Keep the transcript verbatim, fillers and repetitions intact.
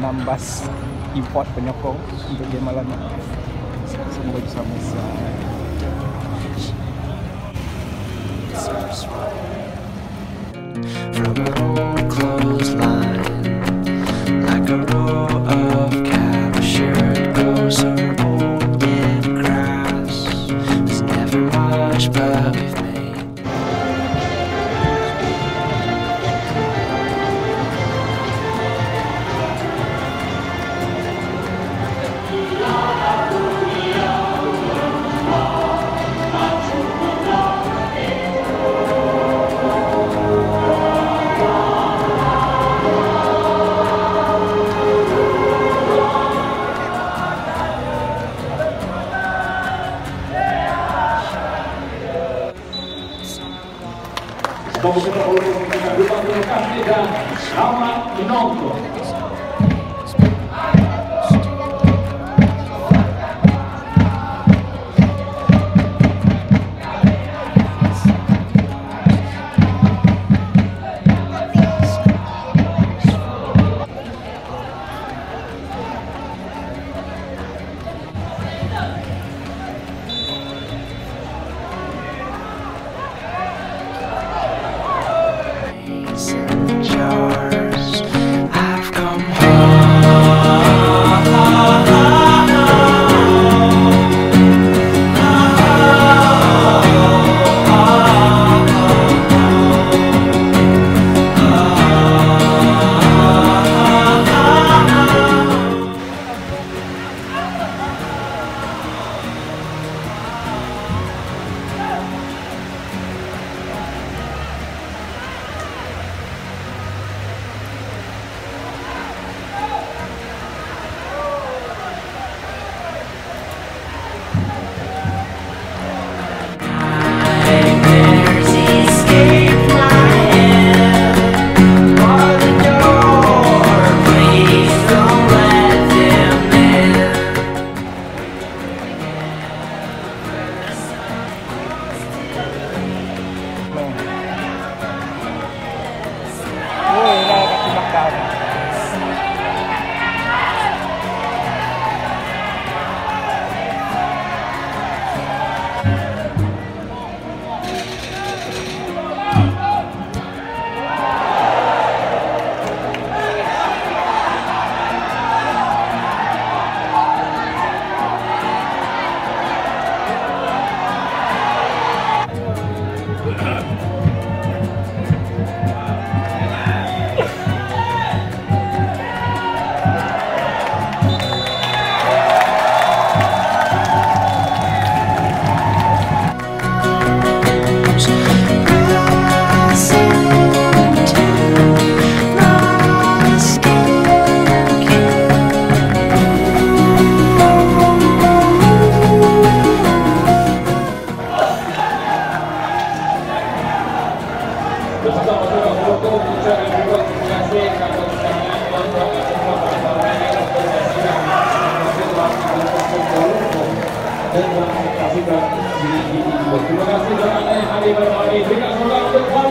enam bas import penyokong untuk game malam ni. Semoga bersama saya. From an old clothesline, like a row of cattle, sure it grows so old and grass. There's never much, but we've made. Pembukaan oleh pemerintah Dewan Terima Kasih dan selamat menonton. Jars, I've come home. Terima kasih banyak. Terima kasih banyak. Hari bermadi. Terima kasih banyak.